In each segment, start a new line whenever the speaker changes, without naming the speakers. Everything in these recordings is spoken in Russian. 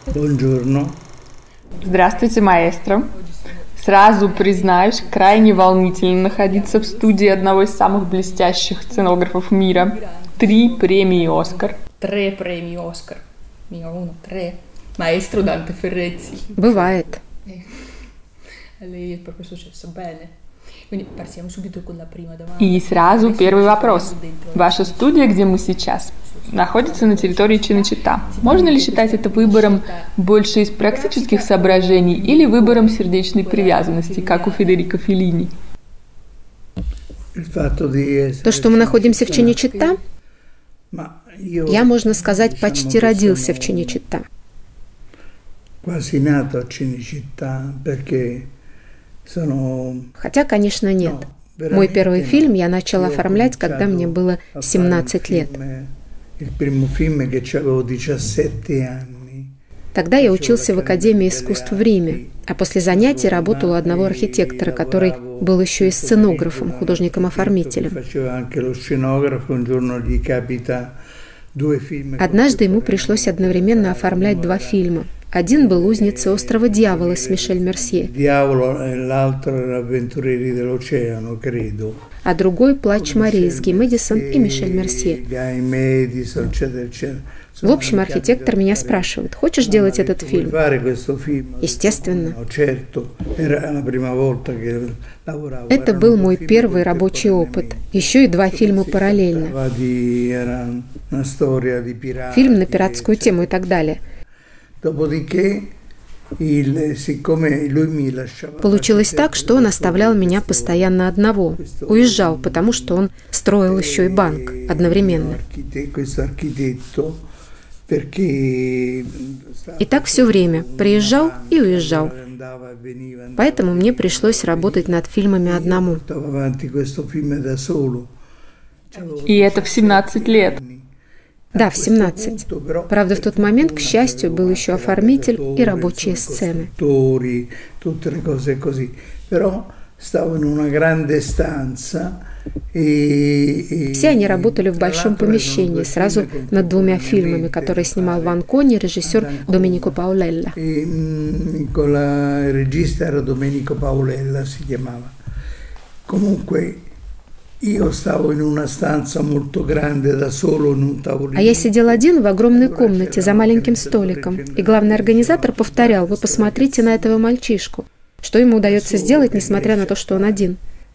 Buongiorno.
Здравствуйте, маэстро. Сразу признаюсь, крайне волнительно находиться в студии одного из самых блестящих сценографов мира. 3 премии «Оскар».
3 premi Oscar. Mica uno, 3. Maestro Dante Ferrezzi.
Бывает.
A lei è proprio successo bene. Quindi partiamo subito con la prima domanda.
И сразу первый вопрос. Ваша студия, где мы сейчас, находится на территории Чинечита. Можно ли считать это выбором больше из практических соображений или выбором сердечной привязанности, как у Федерико Феллини?
То, что мы находимся в Чинечита, я, можно сказать, почти родился в Чинечита. Хотя, конечно, нет. Мой первый фильм я начал оформлять, когда мне было 17 лет. Тогда я учился в Академии искусств в Риме, а после занятий работал у одного архитектора, который был еще и сценографом, художником-оформителем. Однажды ему пришлось одновременно оформлять 2 фильма. Один был «Узница острова Дьявола» с Мишель Мерсье, а другой «Плач Марии» с Ги Мэдисон и Мишель Мерсье. В общем, архитектор меня спрашивает: «Хочешь делать этот фильм?» Естественно. Это был мой первый рабочий опыт. Еще и 2 фильма параллельно. Фильм на пиратскую тему и так далее. Получилось так, что он оставлял меня постоянно одного. Уезжал, потому что он строил еще и банк одновременно. И так все время. Приезжал и уезжал. Поэтому мне пришлось работать над фильмами одному.
И это в 17 лет.
Да, в 17. Правда, в тот момент, к счастью, был еще оформитель и рабочие сцены. Все они работали в большом помещении, сразу над 2 фильмами, которые снимал Ванкони и режиссер Доменико Паулелла. А я сидел один в огромной комнате за маленьким столиком, и главный организатор повторял: «Вы посмотрите на этого мальчишку, что ему удается сделать, несмотря на то, что он один».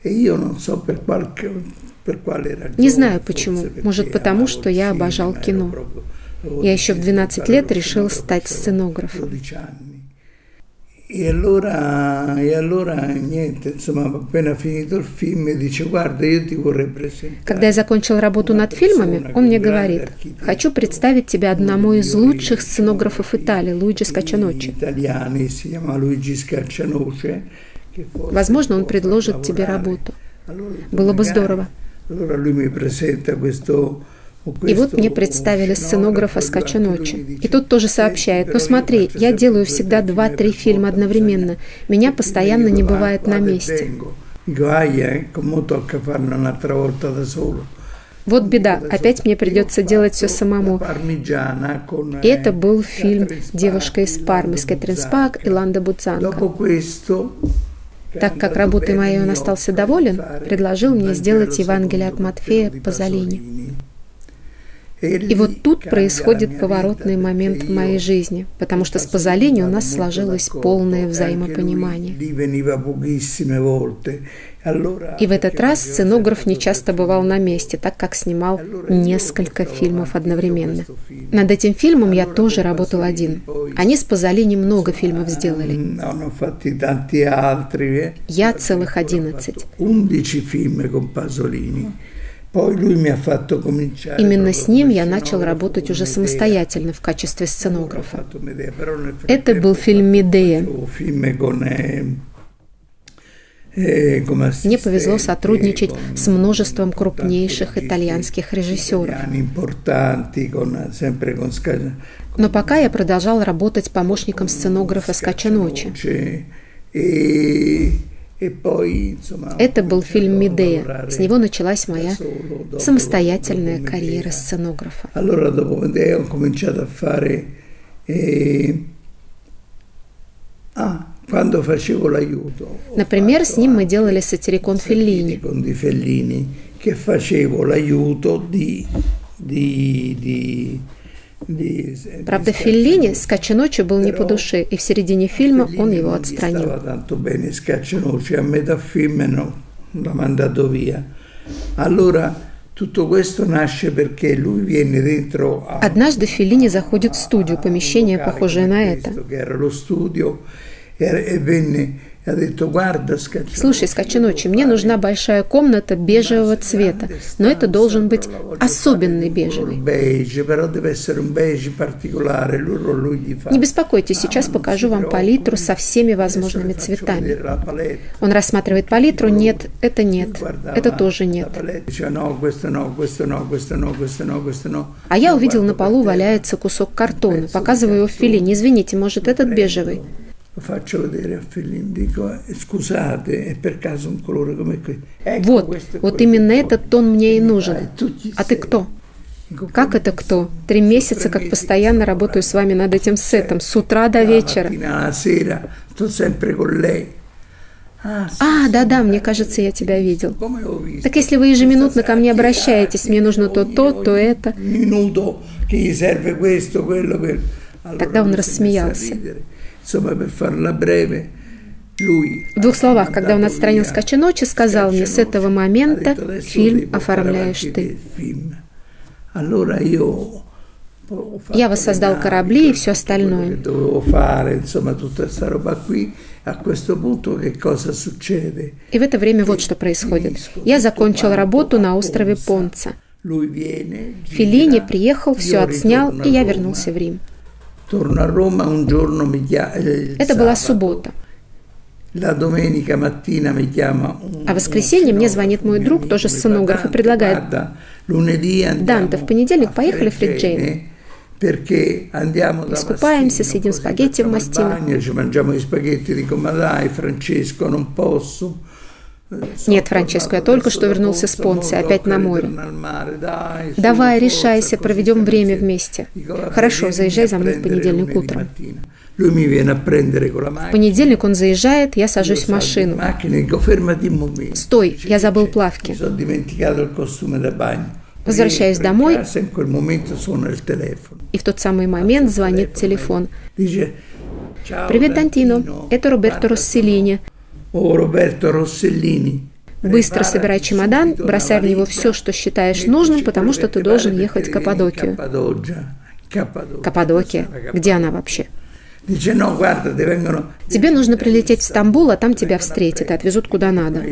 Не знаю почему, может потому, что я обожал кино. Я еще в 12 лет решил стать сценографом. Когда я закончил работу над фильмами, он мне говорит: «Хочу представить тебя одному из лучших сценографов Италии, Луиджи Скачаночи. Возможно, он предложит тебе работу. Было бы здорово». И вот мне представили сценографа Скачаночи. И тут тоже сообщает: «Ну смотри, я делаю всегда 2-3 фильма одновременно. Меня постоянно не бывает на месте». Вот беда, опять мне придется делать все самому. И это был фильм «Девушка из Пармы» с Кэтрин Спак и Ландо Будзанко. Так как работой моей он остался доволен, предложил мне сделать «Евангелие от Матфея» Пазолини. И вот тут происходит поворотный момент в моей жизни, потому что с Пазолини у нас сложилось полное взаимопонимание. И в этот раз сценограф нечасто бывал на месте, так как снимал несколько фильмов одновременно. Над этим фильмом я тоже работал один. Они с Пазолини много фильмов сделали. Я целых 11. Именно с ним я начал работать уже самостоятельно в качестве сценографа. Это был фильм «Медея». Мне повезло сотрудничать с множеством крупнейших итальянских режиссеров. Но пока я продолжал работать помощником сценографа Скачаночи. Это был фильм «Медея». С него началась моя самостоятельная карьера сценографа. Например, с ним мы делали сатирикон Феллини. Правда, Феллини Скачиночи был не по душе, и в середине фильма он его отстранил. Однажды Феллини заходит в студию, помещение, похожее на это. «Слушай, Скачиночи, мне нужна большая комната бежевого цвета, но это должен быть особенный бежевый. Не беспокойтесь, сейчас покажу вам палитру со всеми возможными цветами». Он рассматривает палитру, нет, это тоже нет. А я увидел на полу валяется кусок картона, показываю его Феллини, извините, может, этот бежевый? Вот именно этот тон мне и нужен. А ты кто? Как это кто? 3 месяца, как постоянно работаю с вами над этим сетом, с утра до вечера. Да, мне кажется, я тебя видел. Так если вы ежеминутно ко мне обращаетесь, мне нужно то, то это. Тогда он рассмеялся. В 2 словах, когда он отстранил Скачиночи, сказал мне, с этого момента фильм оформляешь ты. Я воссоздал корабли и все остальное. И в это время вот что происходит. Я закончил работу на острове Понца. Феллини приехал, все отснял, и я вернулся в Рим. Это была суббота. А в воскресенье мне звонит мой друг, тоже сценограф, и предлагает: «Данте, в понедельник поехали в Фриджейно. Искупаемся, съедим спагетти в Мастино». «Нет, Франческо, я только что вернулся с Понца, опять на море». «Давай, решайся, проведем время вместе». «Хорошо, заезжай за мной в понедельник утром». В понедельник он заезжает, я сажусь в машину. «Стой, я забыл плавки». Возвращаюсь домой, и в тот самый момент звонит телефон. «Привет, Дантино, это Роберто Росселлини. Быстро собирай чемодан, бросай в него все, что считаешь нужным, потому что ты должен ехать в Каппадокию». Каппадокия? Где она вообще? «Тебе нужно прилететь в Стамбул, а там тебя встретят и отвезут куда надо».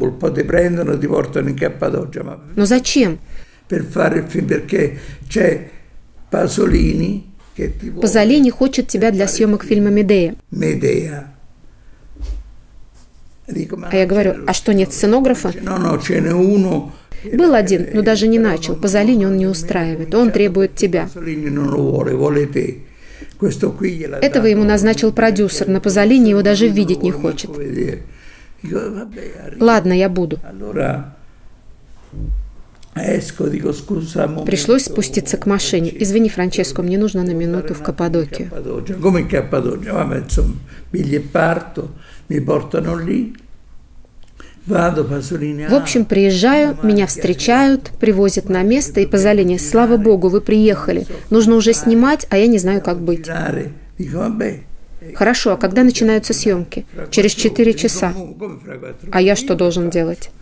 «Но зачем?» «Пазолини хочет тебя для съемок фильма «Медея». А я говорю: «А что, нет сценографа?» «Был один, но даже не начал. Пазолини он не устраивает, он требует тебя». Этого ему назначил продюсер, на Пазолини его даже видеть не хочет. «Ладно, я буду». Пришлось спуститься к машине. «Извини, Франческо, мне нужно на минуту в Каппадокию». В общем, приезжаю, меня встречают, привозят на место, и Пазолини: «Слава богу, вы приехали. Нужно уже снимать, а я не знаю, как быть». «Хорошо, а когда начинаются съемки?» «Через 4 часа». «А я что должен делать?»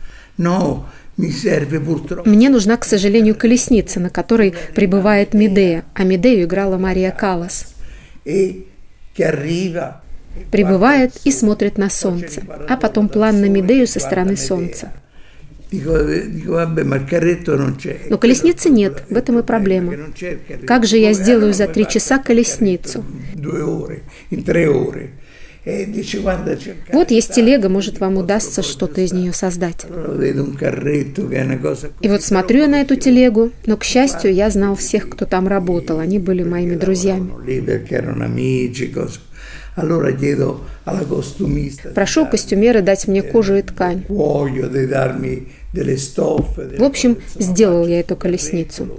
«Мне нужна, к сожалению, колесница, на которой прибывает Медея, а Медею играла Мария Каллас. Прибывает и смотрит на солнце, а потом план на Медею со стороны солнца. Но колесницы нет, в этом и проблема. Как же я сделаю за 3 часа колесницу? Вот есть телега, может, вам удастся что-то из нее создать». И вот смотрю я на эту телегу, но, к счастью, я знал всех, кто там работал, они были моими друзьями. Прошу костюмера дать мне кожу и ткань. В общем, сделал я эту колесницу.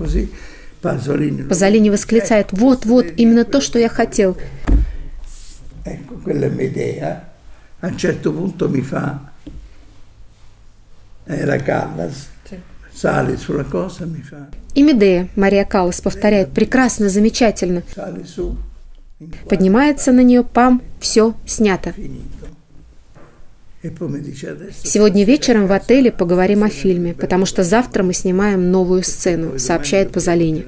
Пазолини восклицает: «Вот, именно то, что я хотел». И Медея, Мария Каллас, повторяет: прекрасно, замечательно. Поднимается на нее, пам, все, снято. Сегодня вечером в отеле поговорим о фильме, потому что завтра мы снимаем новую сцену, сообщает Пазолини.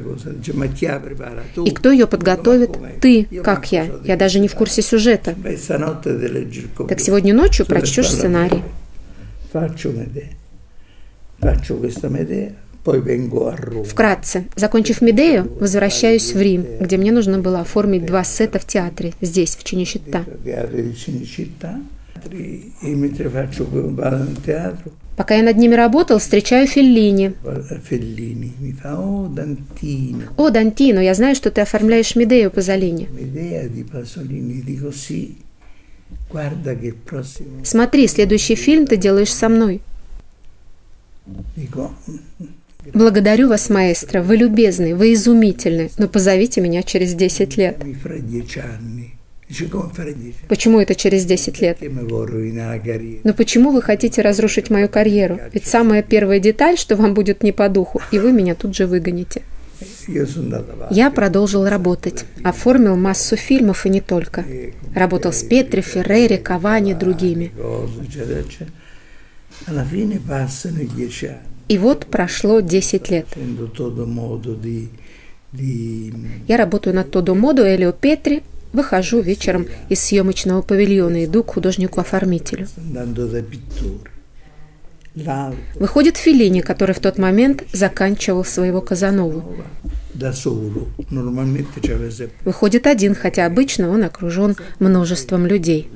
И кто ее подготовит? Ты, как я. Я даже не в курсе сюжета. Так сегодня ночью прочтешь сценарий. Вкратце, закончив Медею, возвращаюсь в Рим, где мне нужно было оформить 2 сета в театре, здесь, в Чиничиттà. Пока я над ними работал, встречаю Феллини. О, Дантино, я знаю, что ты оформляешь Медею Пазолини. Смотри, следующий фильм ты делаешь со мной. Благодарю вас, маэстро, вы любезны, вы изумительны, но позовите меня через 10 лет. Почему это через 10 лет? Но почему вы хотите разрушить мою карьеру? Ведь самая первая деталь, что вам будет не по духу, и вы меня тут же выгоните. Я продолжил работать, оформил массу фильмов и не только. Работал с Петри, Феррери, Кавани и другими. И вот прошло 10 лет. Я работаю над «Тодо модо» Элио Петри, выхожу вечером из съемочного павильона, иду к художнику-оформителю. Выходит Феллини, который в тот момент заканчивал своего Казанову. Выходит один, хотя обычно он окружен множеством людей.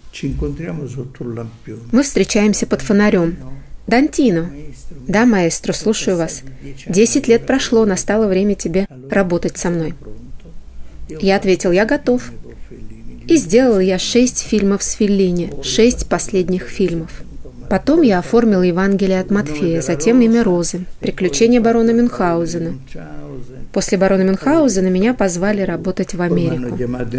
Мы встречаемся под фонарем. «Дантино». «Да, маэстро, слушаю вас. 10 лет прошло, настало время тебе работать со мной». Я ответил: «Я готов». И сделал я 6 фильмов с Феллини, 6 последних фильмов. Потом я оформил «Евангелие от Матфея», затем «Имя Розы», «Приключения барона Мюнхгаузена». После барона Мюнхгаузена меня позвали работать в Америку.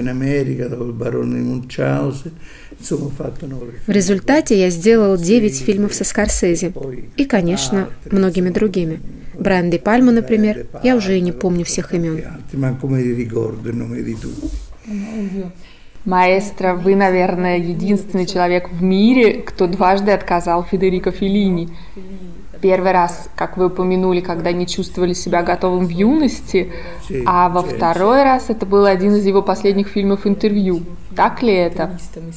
В результате я сделал 9 фильмов со Скорсезе и, конечно, многими другими. Брайан Де Пальма, например, я уже и не помню всех имен.
Маэстро, вы, наверное, единственный человек в мире, кто дважды отказал Федерико Феллини. Первый раз, как вы упомянули, когда не чувствовали себя готовым в юности, а во второй раз это был один из его последних фильмов «Интервью». Так ли это?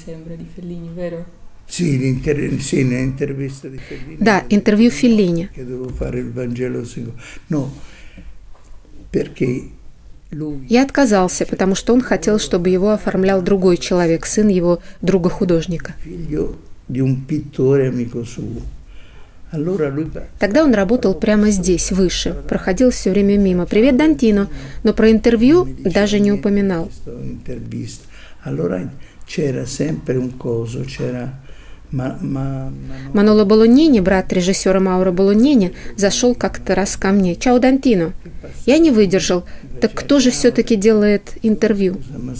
Да, интервью Феллини. Я отказался, потому что он хотел, чтобы его оформлял другой человек, сын его друга-художника. Тогда он работал прямо здесь, выше, проходил все время мимо. «Привет, Дантино», но про интервью даже не упоминал. Маноло Болонини, брат режиссера Мауро Болонини, зашел как-то раз ко мне. «Чао, Дантино». Я не выдержал. Так кто же все-таки делает интервью?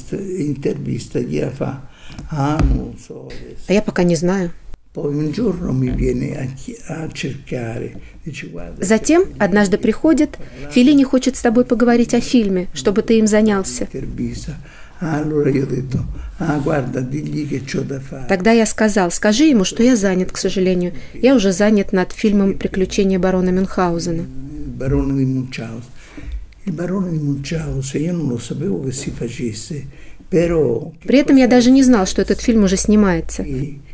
А я пока не знаю. Затем однажды приходит: «Феллини хочет с тобой поговорить о фильме, чтобы ты им занялся». Тогда я сказал: «Скажи ему, что я занят, к сожалению. Я уже занят над фильмом «Приключения барона Мюнхгаузена». При этом я даже не знал, что этот фильм уже снимается.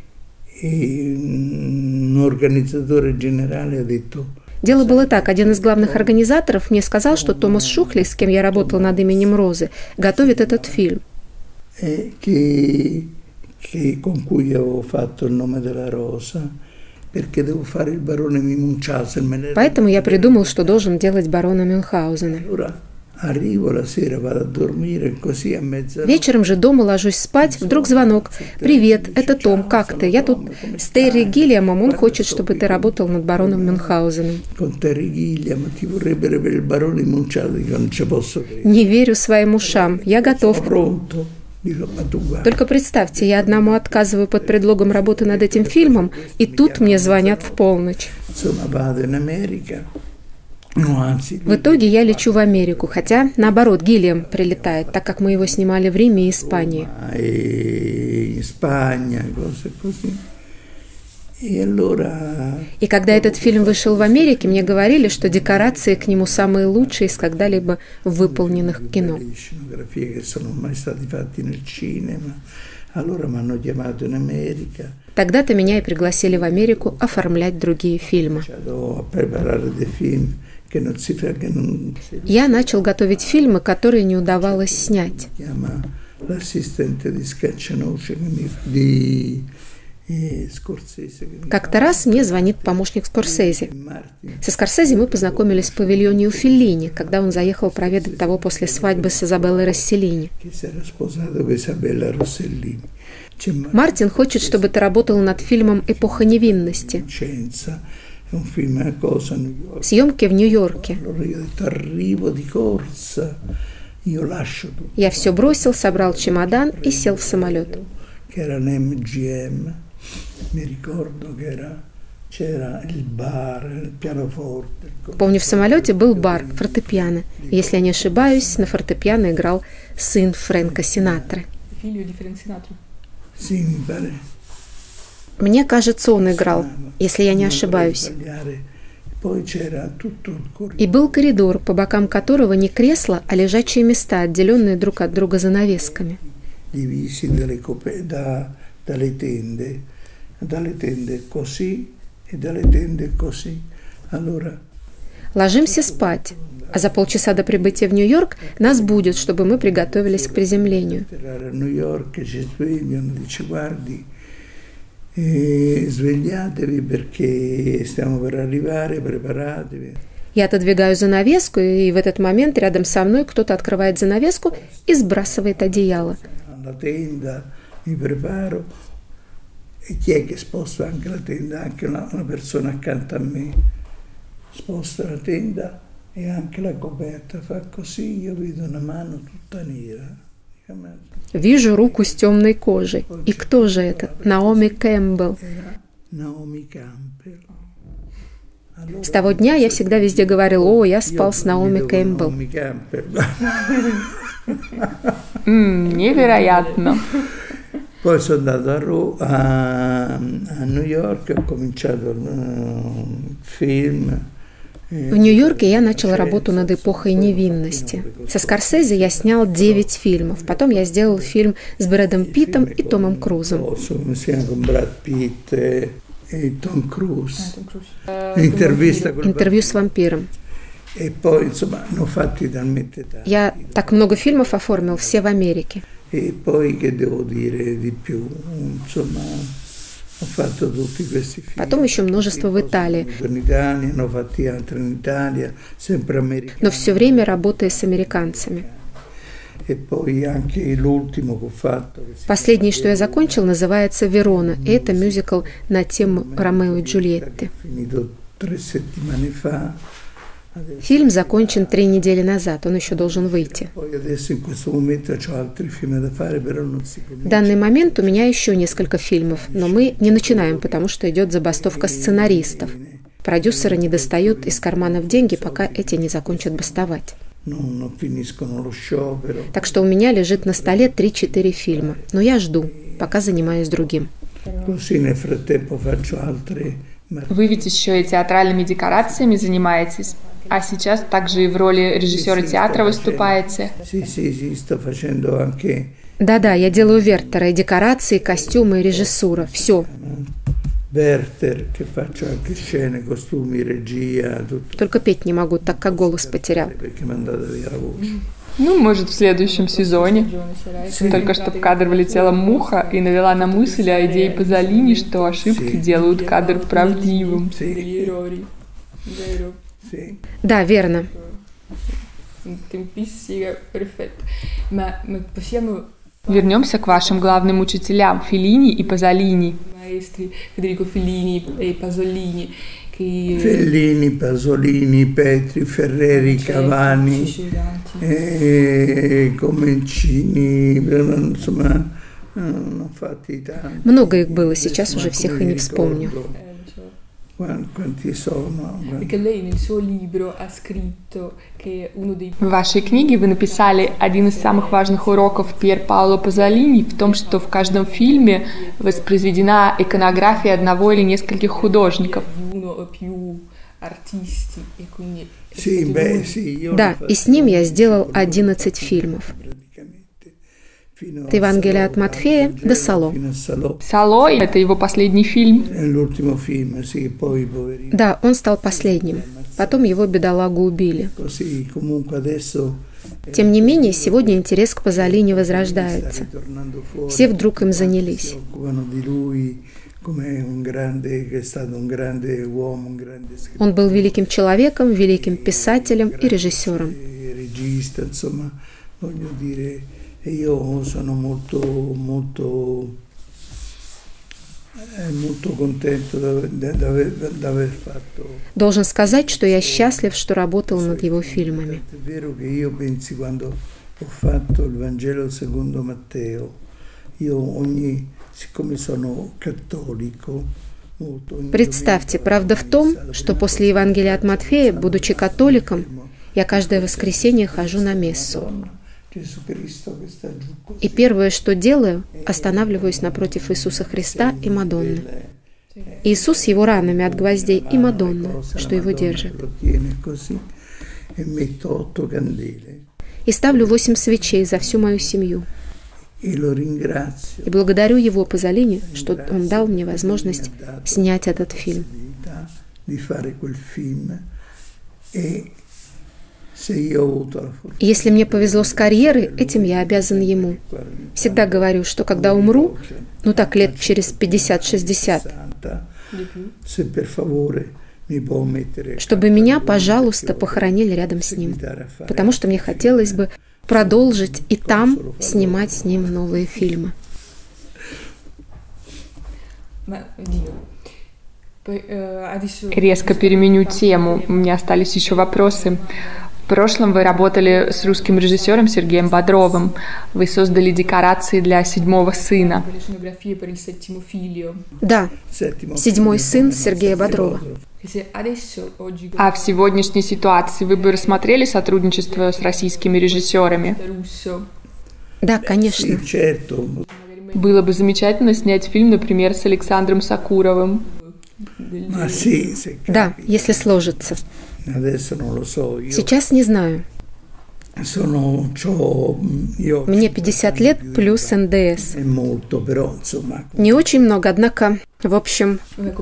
Дело было так. Один из главных организаторов мне сказал, что Томас Шухли, с кем я работал над «Именем Розы», готовит этот фильм. Поэтому я придумал, что должен делать барона Мюнхгаузена. Вечером же дома ложусь спать, вдруг звонок. «Привет, это Том, как ты? Я тут с Терри Гиллиамом, он хочет, чтобы ты работал над бароном Мюнхгаузеном». Не верю своим ушам, я готов. Только представьте, я одному отказываю под предлогом работы над этим фильмом, и тут мне звонят в полночь. В итоге я лечу в Америку, хотя, наоборот, Гильям прилетает, так как мы его снимали в Риме и Испании. И когда этот фильм вышел в Америке, мне говорили, что декорации к нему самые лучшие из когда-либо выполненных в кино. Тогда-то меня и пригласили в Америку оформлять другие фильмы. Я начал готовить фильмы, которые не удавалось снять. Как-то раз мне звонит помощник Скорсезе. Со Скорсезе мы познакомились в павильоне у Феллини, когда он заехал проведать того после свадьбы с Изабеллой Росселлини. Мартин хочет, чтобы ты работал над фильмом «Эпоха невинности». Съемки в Нью-Йорке. Я все бросил, собрал чемодан и сел в самолет. Помню, в самолете был бар, фортепиано. Если я не ошибаюсь, на фортепиано играл сын Фрэнка Синатры. Мне кажется, он играл, если я не ошибаюсь. И был коридор, по бокам которого не кресла, а лежачие места, отделенные друг от друга занавесками. Ложимся спать, а за полчаса до прибытия в Нью-Йорк нас будут, чтобы мы приготовились к приземлению. Я отодвигаю занавеску, и в этот момент рядом со мной кто-то открывает занавеску и сбрасывает одеяло. Вижу руку с темной кожей. И кто же это? Наоми Кэмпбелл. С того дня я всегда везде говорил: «О, я спал с Наоми Кэмпбелл».
Невероятно.
Poi sono andato a New York e ho cominciato film.
В Нью-Йорке я начал работу над «Эпохой невинности». Со Скорсезе я снял 9 фильмов. Потом я сделал фильм с Брэдом Питтом и Томом Крузом. Интервью с вампиром. Я так много фильмов оформил, все в Америке. Потом еще множество в Италии. Но все время работая с американцами. Последнее, что я закончил, называется «Верона». И это мюзикл на тему Ромео и Джульетты. Фильм закончен 3 недели назад, он еще должен выйти. В данный момент у меня еще несколько фильмов, но мы не начинаем, потому что идет забастовка сценаристов. Продюсеры не достают из карманов деньги, пока эти не закончат бастовать. Так что у меня лежит на столе 3-4 фильма, но я жду, пока занимаюсь другим.
Вы ведь еще и театральными декорациями занимаетесь, а сейчас также и в роли режиссера театра выступаете.
Да-да, я делаю Вертера, и декорации, и костюмы, и режиссура, все. Только петь не могу, так как голос потерял.
Ну, может, в следующем сезоне. Только что в кадр влетела муха и навела на мысль о идее Пазолини, что ошибки делают кадр правдивым.
Да, верно.
Вернемся к вашим главным учителям Феллини и Пазолини.
Fellini, Pasolini, Petri, Ferreri, Cavani, Comencini, insomma,
много их было, сейчас уже всех и не вспомню.
В вашей книге вы написали, один из самых важных уроков Пьер Паоло Пазолини в том, что в каждом фильме воспроизведена иконография одного или нескольких художников.
Да, и с ним я сделал 11 фильмов. От Евангелия от Матфея до Сало.
Сало – это его последний фильм.
Да, он стал последним. Потом его бедолагу убили. Тем не менее, сегодня интерес к Пазолини возрождается. Все вдруг им занялись. Он был великим человеком, великим писателем и режиссером.
Io sono molto contento di aver fatto.
Должен сказать, что я счастлив, что работал над его фильмами.
È vero che io pensi quando ho fatto il Vangelo secondo Matteo, siccome sono cattolico.
Представьте, правда в том, что после Евангелия от Матфея, будучи католиком, я каждое воскресенье хожу на мессу. И первое, что делаю, останавливаюсь напротив Иисуса Христа и Мадонны. Иисус его ранами от гвоздей и Мадонна, что его держит. И ставлю 8 свечей за всю мою семью. И благодарю его Пазолини, что он дал мне возможность снять этот фильм. Если мне повезло с карьерой, этим я обязан ему. Всегда говорю, что когда умру, так лет через 50-60, чтобы меня, пожалуйста, похоронили рядом с ним. Потому что мне хотелось бы продолжить и там снимать с ним новые фильмы.
Резко переменю тему. У меня остались еще вопросы. В прошлом вы работали с русским режиссером Сергеем Бодровым. Вы создали декорации для «Седьмого сына».
Да, «Седьмой сын» Сергея Бодрова.
А в сегодняшней ситуации вы бы рассмотрели сотрудничество с российскими режиссерами?
Да, конечно.
Было бы замечательно снять фильм, например, с Александром Сакуровым.
Да, если сложится. Сейчас не знаю. Мне 50 лет плюс НДС. Не очень много, однако, в общем...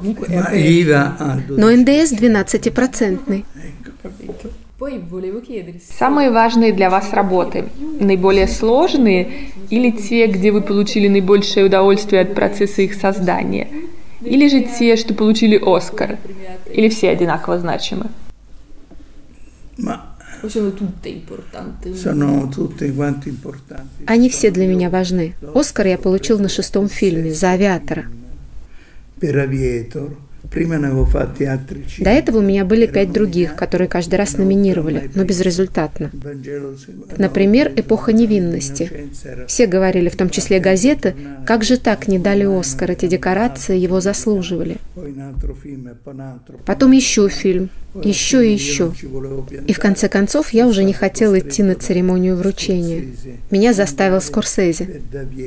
Но НДС 12%.
Самые важные для вас работы? Наиболее сложные или те, где вы получили наибольшее удовольствие от процесса их создания? Или же те, что получили «Оскар»? Или все одинаково значимы?
Они все для меня важны. «Оскар» я получил на 6-м фильме «За авиатора». До этого у меня были 5 других, которые каждый раз номинировали, но безрезультатно. Например, «Эпоха невинности». Все говорили, в том числе газеты, как же так не дали «Оскар», эти декорации его заслуживали. Потом еще фильм, еще и еще. И в конце концов я уже не хотела идти на церемонию вручения. Меня заставил Скорсезе.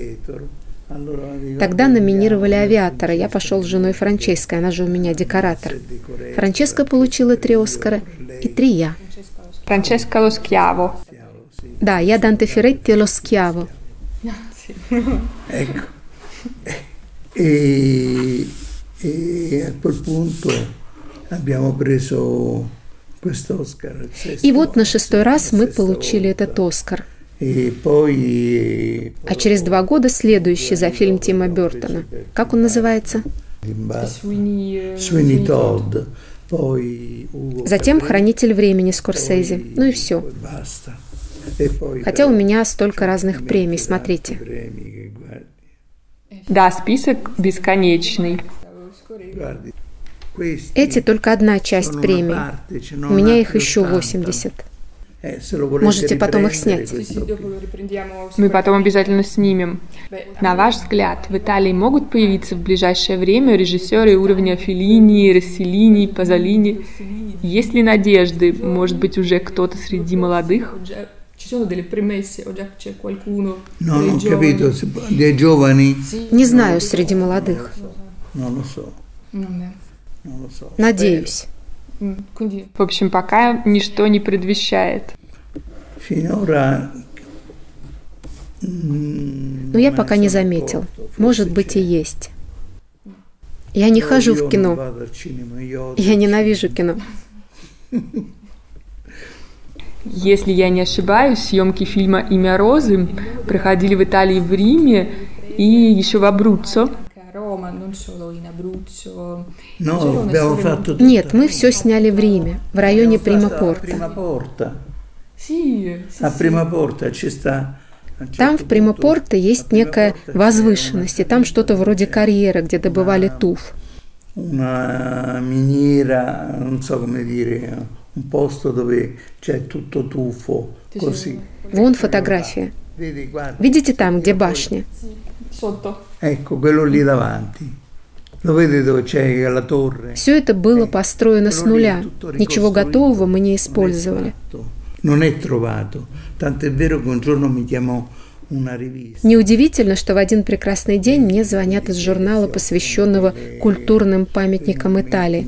Тогда номинировали «Авиатора». Я пошел с женой Франческой, она же у меня декоратор. Франческа получила 3 «Оскара» и 3 я.
Франческа Ло Скьяво.
Да, я Данте Ферретти Ло Скьяво.
E a quel punto abbiamo preso questo Oscar.
И вот на 6-й раз мы получили этот «Оскар». А через 2 года следующий за фильм Тима Бёртона. Как он называется?
Sweeney Todd.
Затем «Хранитель времени» Скорсезе. Ну и все. Хотя у меня столько разных премий, смотрите.
Да, список бесконечный.
Эти только одна часть премии. У меня их еще 80. Можете потом их снять.
Мы потом обязательно снимем. На ваш взгляд, в Италии могут появиться в ближайшее время режиссеры уровня Феллини, Росселлини, Пазолини? Есть ли надежды? Может быть, уже кто-то среди молодых?
Не знаю, среди молодых. Надеюсь.
В общем, пока ничто не предвещает.
Но я пока не заметил. Может быть, и есть. Я не хожу в кино. Я ненавижу кино.
Если я не ошибаюсь, съемки фильма «Имя Розы» проходили в Италии, в Риме и еще в Абруццо.
Нет, мы все сняли в Риме, в районе Примапорта. Там в Примапорте есть некая возвышенность, и там что-то вроде карьера, где добывали туф. Вон фотография. Видите там, где башня? Все это было построено с нуля. Ничего готового мы не использовали. Неудивительно, что в один прекрасный день мне звонят из журнала, посвященного культурным памятникам Италии.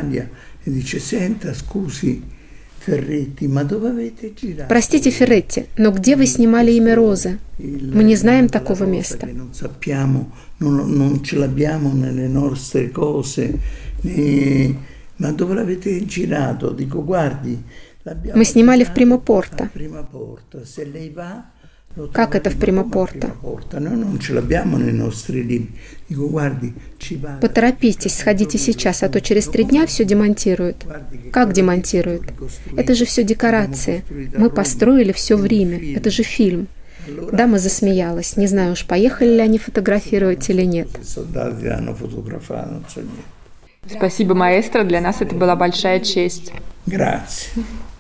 Простите, Ферретти, но где вы снимали «Имя Розы»? Мы не знаем такого места. Мы снимали в Примапорто. Как это в Примапорто? Поторопитесь, сходите сейчас, а то через 3 дня все демонтируют. Как демонтируют? Это же все декорации. Мы построили все в Риме. Это же фильм. Дама засмеялась. Не знаю уж, поехали ли они фотографировать или нет.
Спасибо, маэстро. Для нас это была большая честь.
Grazie.